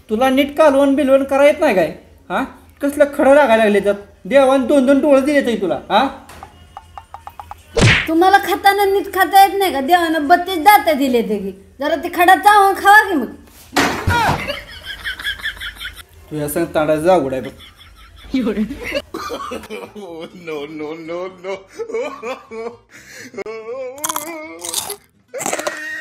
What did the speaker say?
तुला नीट कालवण बिलवण करा येत नाही काय? हा कसलं खडं लागायला लागले त्यात. देवान 2-2 डोळे दिले तुला. हा तुम्हाला खाताना नीट खाता येत नाही का? देवानं 32 दात दिले ते की जरा ते खडा चावून खावा की मग. तुझ्या संग ताडायचं अवघड आहे बघ. No, no, no, no.